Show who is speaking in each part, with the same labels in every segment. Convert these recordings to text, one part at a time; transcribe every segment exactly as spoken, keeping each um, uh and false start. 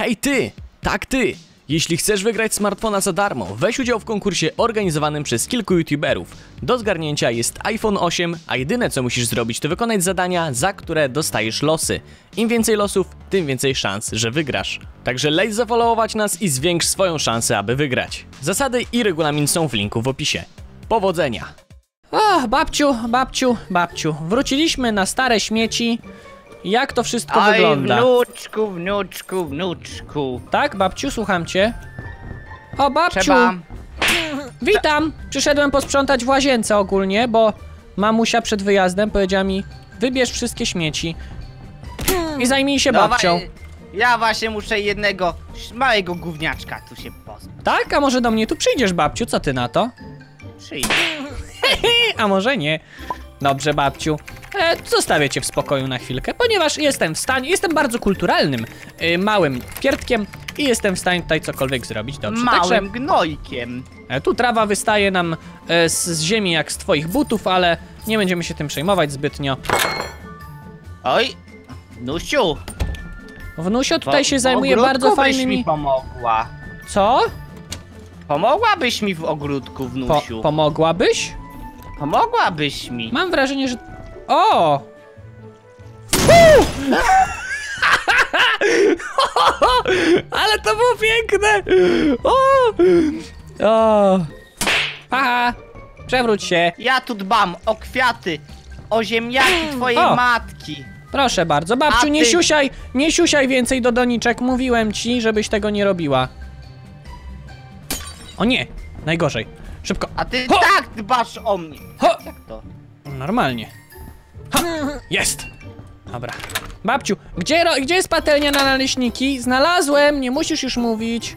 Speaker 1: Hej ty! Tak ty! Jeśli chcesz wygrać smartfona za darmo, weź udział w konkursie organizowanym przez kilku youtuberów. Do zgarnięcia jest iPhone osiem, a jedyne co musisz zrobić to wykonać zadania, za które dostajesz losy. Im więcej losów, tym więcej szans, że wygrasz. Także leć zafollowować nas i zwiększ swoją szansę, aby wygrać. Zasady i regulamin są w linku w opisie. Powodzenia! O, babciu, babciu, babciu, wróciliśmy na stare śmieci. Jak to wszystko
Speaker 2: Oj,
Speaker 1: wygląda?
Speaker 2: wnuczku, wnuczku, wnuczku.
Speaker 1: Tak, babciu, słucham cię. O, babciu!
Speaker 2: Trzeba...
Speaker 1: Witam! Przyszedłem posprzątać w łazience ogólnie, bo mamusia przed wyjazdem powiedziała mi: wybierz wszystkie śmieci i zajmij się
Speaker 2: No,
Speaker 1: babcią.
Speaker 2: wa- Ja właśnie muszę jednego małego gówniaczka tu się pozbyć.
Speaker 1: Tak? A może do mnie tu przyjdziesz, babciu? Co ty na to?
Speaker 2: Przyjdę.
Speaker 1: A może nie? Dobrze, babciu. E, zostawię cię w spokoju na chwilkę, ponieważ jestem w stanie, jestem bardzo kulturalnym, y, małym pierdkiem i jestem w stanie tutaj cokolwiek zrobić. Dobrze,
Speaker 2: Małym
Speaker 1: także
Speaker 2: gnojkiem.
Speaker 1: e, tu trawa wystaje nam e, z, z ziemi jak z twoich butów, ale nie będziemy się tym przejmować zbytnio.
Speaker 2: Oj, Nusiu.
Speaker 1: Wnusio tutaj
Speaker 2: w-
Speaker 1: się
Speaker 2: w
Speaker 1: zajmuje
Speaker 2: ogródku
Speaker 1: bardzo
Speaker 2: byś
Speaker 1: fajnymi...
Speaker 2: mi pomogła.
Speaker 1: Co?
Speaker 2: Pomogłabyś mi w ogródku,
Speaker 1: Po,
Speaker 2: wnusiu.
Speaker 1: pomogłabyś?
Speaker 2: Pomogłabyś mi.
Speaker 1: Mam wrażenie, że... O! Fu! Ale to było piękne! O! O! Haha! Przewróć się!
Speaker 2: Ja tu dbam o kwiaty, o ziemniaki twojej
Speaker 1: O.
Speaker 2: matki.
Speaker 1: Proszę bardzo, babciu,
Speaker 2: A
Speaker 1: nie
Speaker 2: ty-
Speaker 1: siusiaj, nie siusiaj więcej do doniczek, mówiłem ci, żebyś tego nie robiła. O nie, najgorzej. Szybko.
Speaker 2: A ty
Speaker 1: Ho!
Speaker 2: tak dbasz o mnie.
Speaker 1: Ho!
Speaker 2: Jak to?
Speaker 1: Normalnie. Ha! Jest! Dobra. Babciu, gdzie, ro- gdzie jest patelnia na naleśniki? Znalazłem, nie musisz już mówić.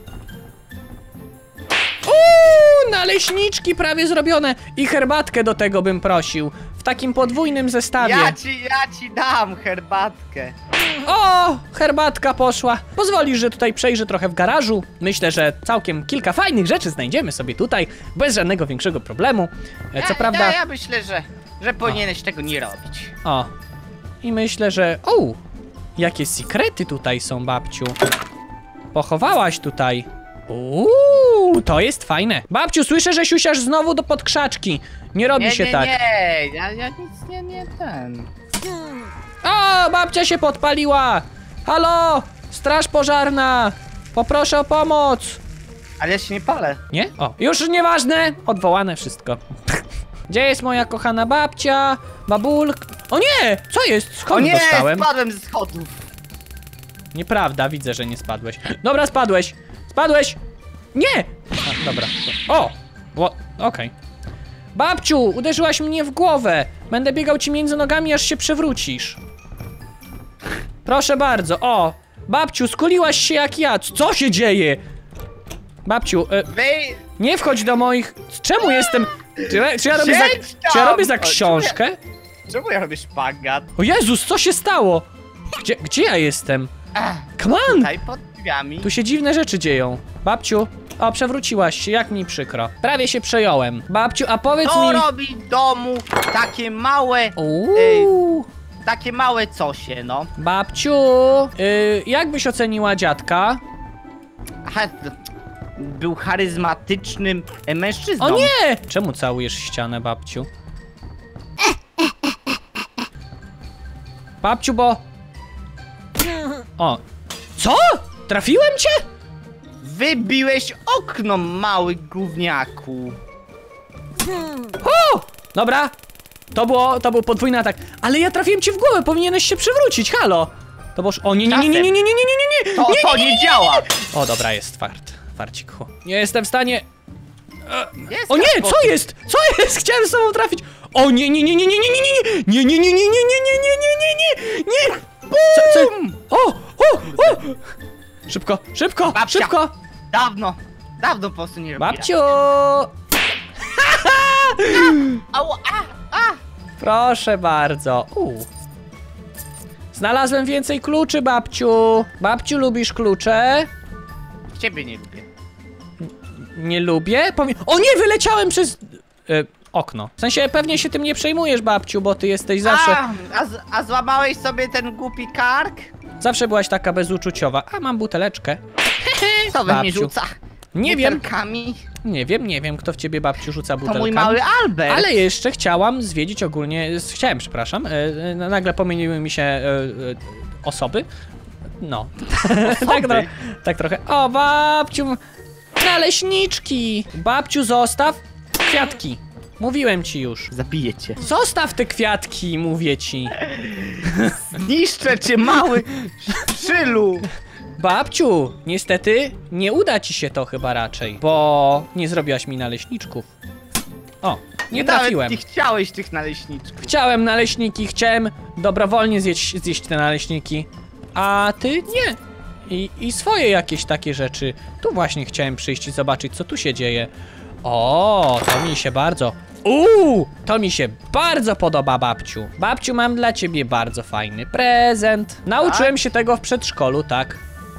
Speaker 1: Uuu, naleśniczki prawie zrobione. I herbatkę do tego bym prosił. W takim podwójnym zestawie.
Speaker 2: Ja ci, ja ci dam herbatkę.
Speaker 1: O, herbatka poszła. Pozwolisz, że tutaj przejrzę trochę w garażu. Myślę, że całkiem kilka fajnych rzeczy znajdziemy sobie tutaj, bez żadnego większego problemu. E, Co
Speaker 2: ja,
Speaker 1: prawda...
Speaker 2: Ja, ja myślę, że, że powinieneś tego nie robić.
Speaker 1: O. I myślę, że... O! Jakie sekrety tutaj są, babciu. Pochowałaś tutaj. Uuu, to jest fajne. Babciu, słyszę, że siusiasz znowu do podkrzaczki. Nie robi
Speaker 2: Nie,
Speaker 1: się
Speaker 2: nie,
Speaker 1: tak.
Speaker 2: nie, ja, ja nic nie, nie ten.
Speaker 1: O, babcia się podpaliła. Halo, straż pożarna. Poproszę o pomoc.
Speaker 2: Ale ja się nie palę.
Speaker 1: Nie? O, już nieważne. Odwołane wszystko. Gdzie jest moja kochana babcia? Babulk... O nie! Co jest?
Speaker 2: O
Speaker 1: Skąd
Speaker 2: nie,
Speaker 1: dostałem?
Speaker 2: spadłem ze schodów.
Speaker 1: Nieprawda, widzę, że nie spadłeś. Dobra, spadłeś! Spadłeś! Nie! A, dobra. O! o Okej. Babciu, uderzyłaś mnie w głowę. Będę biegał ci między nogami, aż się przewrócisz. Proszę bardzo, o! Babciu, skuliłaś się jak ja. Co się dzieje? Babciu, e,
Speaker 2: Wy...
Speaker 1: nie wchodź do moich... Czemu jestem... Czy ja, czy ja robię za,
Speaker 2: Siedź
Speaker 1: czy ja
Speaker 2: tam!
Speaker 1: robię za
Speaker 2: O,
Speaker 1: książkę?
Speaker 2: Czemu ja robię szpagat?
Speaker 1: O Jezus, co się stało? Gdzie, gdzie ja jestem?
Speaker 2: Ach,
Speaker 1: Come on!
Speaker 2: tutaj pod drzwiami.
Speaker 1: Tu się dziwne rzeczy dzieją. Babciu, o, przewróciłaś się, jak mi przykro. Prawie się przejąłem. Babciu, a powiedz
Speaker 2: Kto
Speaker 1: mi...
Speaker 2: robi w domu takie małe,
Speaker 1: Uuu.
Speaker 2: takie małe cosie, no?
Speaker 1: Babciu, yy, jak byś oceniła dziadka?
Speaker 2: Aha, to był charyzmatycznym e, mężczyzną.
Speaker 1: O nie! Czemu całujesz ścianę, babciu? Babciu, bo... O, co? Trafiłem cię?
Speaker 2: Wybiłeś okno, mały gówniaku.
Speaker 1: O! Dobra, to było, to był podwójny atak. Ale ja trafiłem ci w głowę, powinieneś się przewrócić, halo. To było... O nie, nie, nie, nie, nie, nie, nie, nie, nie, nie,
Speaker 2: To,
Speaker 1: nie,
Speaker 2: to nie działa.
Speaker 1: O, dobra, jest fart. Farciku. Nie jestem w stanie...
Speaker 2: Jest
Speaker 1: O nie,
Speaker 2: transport.
Speaker 1: co jest? Co jest? Chciałem z tobą trafić. O nie, nie, nie, nie, nie, nie, nie, nie, nie, nie, nie, nie, nie, nie, nie, nie, nie, nie, nie. Co, co? O, o, o. Szybko, szybko,
Speaker 2: Babcia.
Speaker 1: szybko.
Speaker 2: Dawno, dawno po prostu nie robiła.
Speaker 1: Babciu.
Speaker 2: Au, a, a.
Speaker 1: Proszę bardzo. U. Znalazłem więcej kluczy, babciu. Babciu, lubisz klucze?
Speaker 2: Ciebie nie lubię.
Speaker 1: Nie lubię? Powie... O nie, wyleciałem przez... E, okno. W sensie pewnie się tym nie przejmujesz, babciu, bo ty jesteś zawsze...
Speaker 2: A, a, z- a złamałeś sobie ten głupi kark?
Speaker 1: Zawsze byłaś taka bezuczuciowa. A, mam buteleczkę.
Speaker 2: Co we mnie
Speaker 1: Babciu.
Speaker 2: rzuca?
Speaker 1: Nie wiem,
Speaker 2: Butelkami?
Speaker 1: nie wiem, nie wiem, kto w ciebie, babciu, rzuca
Speaker 2: To
Speaker 1: butelkami.
Speaker 2: mój mały Albert.
Speaker 1: Ale jeszcze chciałam zwiedzić ogólnie, chciałem, przepraszam, e, e, nagle pomyliły mi się e, e, osoby. No, tak, tro, tak trochę. O, babciu, naleśniczki. Babciu, zostaw kwiatki. Mówiłem ci już.
Speaker 2: Zabiję cię.
Speaker 1: Zostaw te kwiatki, mówię ci.
Speaker 2: Zniszczę cię, mały szczylu.
Speaker 1: Babciu, niestety nie uda ci się to chyba raczej, bo nie zrobiłaś mi naleśniczków. O, nie trafiłem.
Speaker 2: Nawet nie chciałeś tych naleśniczków.
Speaker 1: Chciałem naleśniki, chciałem dobrowolnie zjeść, zjeść te naleśniki, a ty nie. I, I swoje jakieś takie rzeczy. Tu właśnie chciałem przyjść i zobaczyć, co tu się dzieje. O, to mi się bardzo... Uuu, to mi się bardzo podoba, babciu. Babciu, mam dla ciebie bardzo fajny prezent. Nauczyłem się tego w przedszkolu, tak.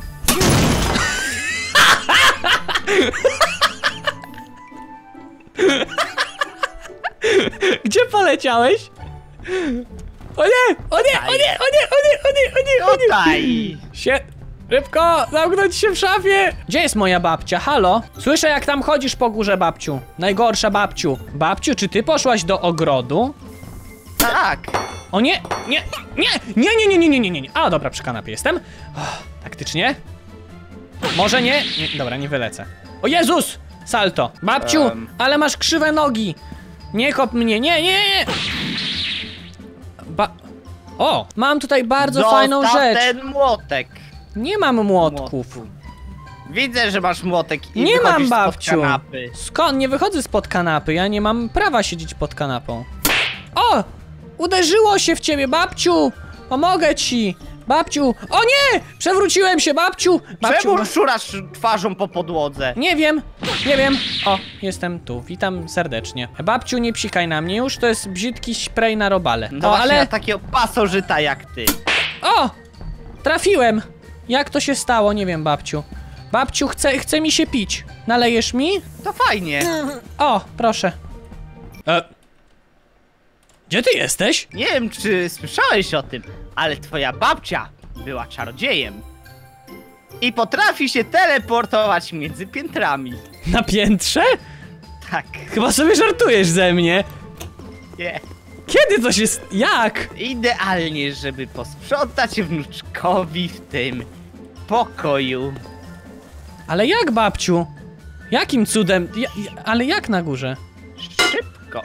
Speaker 1: Gdzie poleciałeś? O nie, o nie, o nie, o nie, o nie, o nie, o nie, o nie.
Speaker 2: Tutaj.
Speaker 1: Sie... Szybko, zamknąć się w szafie. Gdzie jest moja babcia? Halo? Słyszę, jak tam chodzisz po górze, babciu. Najgorsza babciu. Babciu, czy ty poszłaś do ogrodu?
Speaker 2: Tak.
Speaker 1: O nie, nie, nie, nie, nie, nie, nie, nie, nie, nie, nie. A, dobra, przy kanapie jestem. Oh, taktycznie. Może nie? nie? Dobra, nie wylecę. O Jezus! Salto. Babciu,
Speaker 2: Um.
Speaker 1: ale masz krzywe nogi. Nie kop mnie, nie, nie, nie. Ba... O, mam tutaj bardzo
Speaker 2: Zostaw
Speaker 1: fajną rzecz.
Speaker 2: ten młotek.
Speaker 1: Nie mam młotków.
Speaker 2: Młotku. Widzę, że masz młotek i
Speaker 1: Nie
Speaker 2: wychodzisz
Speaker 1: mam,
Speaker 2: spod
Speaker 1: babciu.
Speaker 2: kanapy.
Speaker 1: Skąd? Nie wychodzę spod kanapy, ja nie mam prawa siedzieć pod kanapą. O! Uderzyło się w ciebie, babciu! Pomogę ci! Babciu! O nie! Przewróciłem się, babciu! Babciu!
Speaker 2: Czemu szurasz twarzą po podłodze?
Speaker 1: Nie wiem, nie wiem. O, jestem tu, witam serdecznie. Babciu, nie psikaj na mnie już, to jest brzydki spray na robale.
Speaker 2: No
Speaker 1: O,
Speaker 2: właśnie
Speaker 1: ale...
Speaker 2: na takiego pasożyta jak ty.
Speaker 1: O! Trafiłem! Jak to się stało? Nie wiem, babciu. Babciu, chce, chce mi się pić. Nalejesz mi?
Speaker 2: To fajnie.
Speaker 1: O, proszę. E... Gdzie ty jesteś?
Speaker 2: Nie wiem, czy słyszałeś o tym, ale twoja babcia była czarodziejem. I potrafi się teleportować między piętrami.
Speaker 1: Na piętrze?
Speaker 2: Tak.
Speaker 1: Chyba sobie żartujesz ze mnie.
Speaker 2: Nie.
Speaker 1: Kiedy to się... st- Jak?
Speaker 2: Idealnie, żeby posprzątać wnuczkowi w tym pokoju.
Speaker 1: Ale jak, babciu? Jakim cudem? Ja, ja, ale jak na górze?
Speaker 2: Szybko.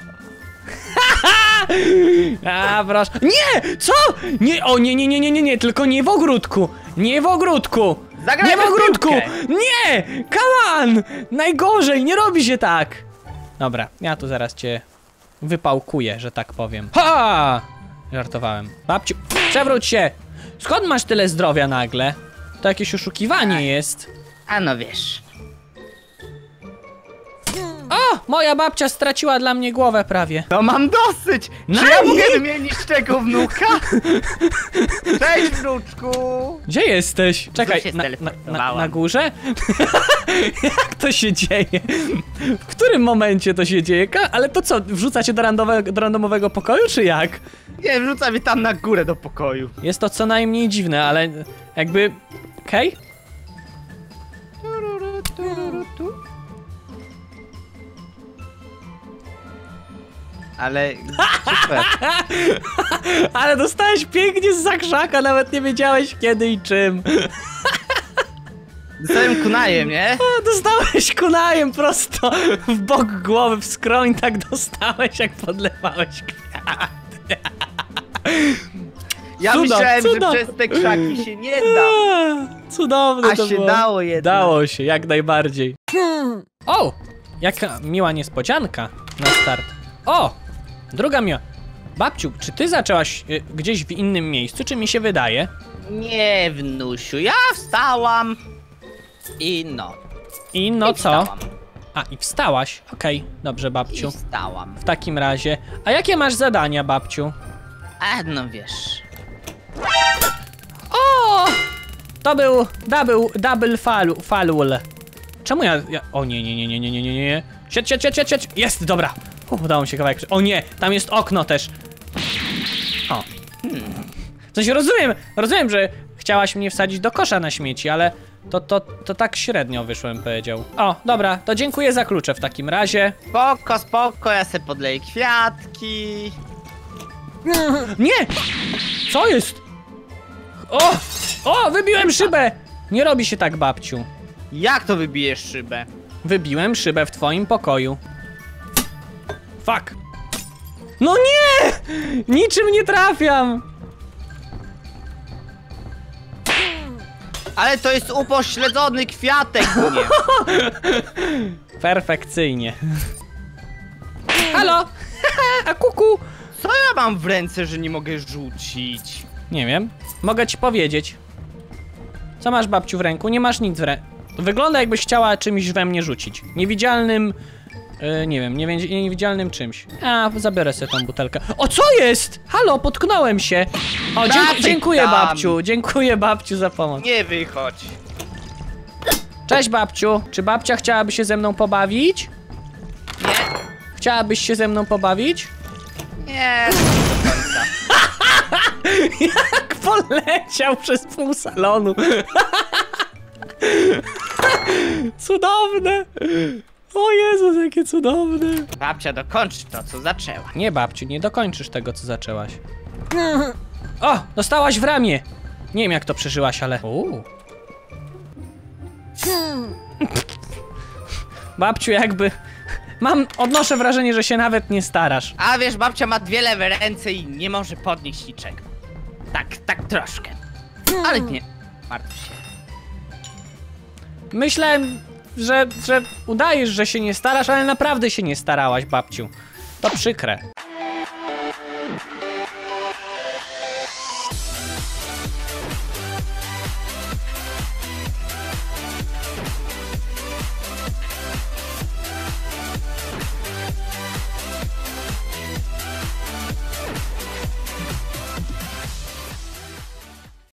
Speaker 1: A, proszę. Nie! Co? Nie, o nie, nie, nie, nie, nie, nie, tylko nie w ogródku. Nie w ogródku.
Speaker 2: Zagraj
Speaker 1: Nie w
Speaker 2: w
Speaker 1: ogródku.
Speaker 2: piłkę.
Speaker 1: Nie! Come on! Najgorzej, nie robi się tak. Dobra, ja tu zaraz cię wypałkuję, że tak powiem. Ha! Żartowałem. Babciu, przewróć się. Skąd masz tyle zdrowia nagle? To jakieś oszukiwanie jest.
Speaker 2: A no wiesz.
Speaker 1: O! Moja babcia straciła dla mnie głowę prawie.
Speaker 2: No mam dosyć! Czy
Speaker 1: No
Speaker 2: ja
Speaker 1: i-
Speaker 2: mogę wymienić tego wnuka? Cześć, wnuczku!
Speaker 1: Gdzie jesteś? Czekaj,
Speaker 2: się
Speaker 1: na, na, na,
Speaker 2: steleportowałam.
Speaker 1: na górze? Jak to się dzieje? W którym momencie to się dzieje? Ka- Ale to co, wrzuca cię do, randomowego, do randomowego pokoju, czy jak?
Speaker 2: Nie, wrzuca mnie tam na górę do pokoju.
Speaker 1: Jest to co najmniej dziwne, ale jakby... Okej?
Speaker 2: Ale... super.
Speaker 1: Ale dostałeś pięknie z zakrzaka, nawet nie wiedziałeś kiedy i czym.
Speaker 2: Dostałem kunajem, nie?
Speaker 1: A, dostałeś kunajem prosto w bok głowy, w skroń, tak dostałeś jak podlewałeś kwiaty.
Speaker 2: Ja
Speaker 1: Cudo,
Speaker 2: myślałem,
Speaker 1: cudo.
Speaker 2: że przez te krzaki się nie da.
Speaker 1: A, cudowne
Speaker 2: A
Speaker 1: to
Speaker 2: się
Speaker 1: było.
Speaker 2: dało jednak.
Speaker 1: Dało się, jak najbardziej. O! Jaka miła niespodzianka na start. O! Druga miła. Babciu, czy ty zaczęłaś y, gdzieś w innym miejscu, czy mi się wydaje?
Speaker 2: Nie, wnusiu, ja wstałam. I no.
Speaker 1: I no
Speaker 2: I
Speaker 1: co?
Speaker 2: wstałam.
Speaker 1: A, i wstałaś. Okej, dobrze,
Speaker 2: I
Speaker 1: babciu.
Speaker 2: wstałam.
Speaker 1: W takim razie. A jakie masz zadania, babciu?
Speaker 2: A no wiesz.
Speaker 1: O! To był double, double falu, falul. Czemu ja, ja... O nie, nie, nie, nie, nie, nie, nie, nie. Siedź, siedź, siedź, siedź, siedź. Jest, dobra. Uf, udało mi się kawałek. O nie, tam jest okno też. O. Hmm. Coś rozumiem, rozumiem, że chciałem
Speaker 3: chciałaś mnie wsadzić do kosza na śmieci, ale to, to, to tak średnio wyszło, bym powiedział. O, dobra, to dziękuję za klucze w takim razie.
Speaker 2: Spoko, spoko, ja se podleję kwiatki.
Speaker 3: Nie! Co jest? O! O, wybiłem szybę! Nie robi się tak, babciu.
Speaker 2: Jak to wybijesz szybę?
Speaker 3: Wybiłem szybę w twoim pokoju. Fuck. No nie! Niczym nie trafiam!
Speaker 2: Ale to jest upośledzony kwiatek, nie.
Speaker 3: Perfekcyjnie. Halo! A kuku!
Speaker 2: Co ja mam w ręce, że nie mogę rzucić?
Speaker 3: Nie wiem. Mogę ci powiedzieć. Co masz, babciu, w ręku? Nie masz nic w ręku. Wygląda, jakbyś chciała czymś we mnie rzucić. Niewidzialnym... Yy, nie wiem, niewi niewidzialnym czymś. A, zabiorę sobie tą butelkę. O, co jest? Halo, potknąłem się. O, dzie
Speaker 2: Wracaj
Speaker 3: dziękuję,
Speaker 2: tam.
Speaker 3: babciu. Dziękuję, babciu, za pomoc.
Speaker 2: Nie wychodź.
Speaker 3: Cześć, babciu. Czy babcia chciałaby się ze mną pobawić?
Speaker 2: Nie,
Speaker 3: Chciałabyś się ze mną pobawić?
Speaker 2: nie, do końca.
Speaker 3: Jak poleciał przez pół salonu. Cudowne. O Jezus, jakie cudowne.
Speaker 2: Babcia dokończy to, co zaczęła.
Speaker 3: Nie, babciu, nie dokończysz tego, co zaczęłaś. O, dostałaś w ramię. Nie wiem, jak to przeżyłaś, ale... Uuu. Babciu, jakby... Mam, odnoszę wrażenie, że się nawet nie starasz.
Speaker 2: A wiesz, babcia ma dwie lewe ręce i nie może podnieść niczego. Tak, tak troszkę. Ale nie, martw się.
Speaker 3: Myślałem, że, że udajesz, że się nie starasz, ale naprawdę się nie starałaś, babciu. To przykre.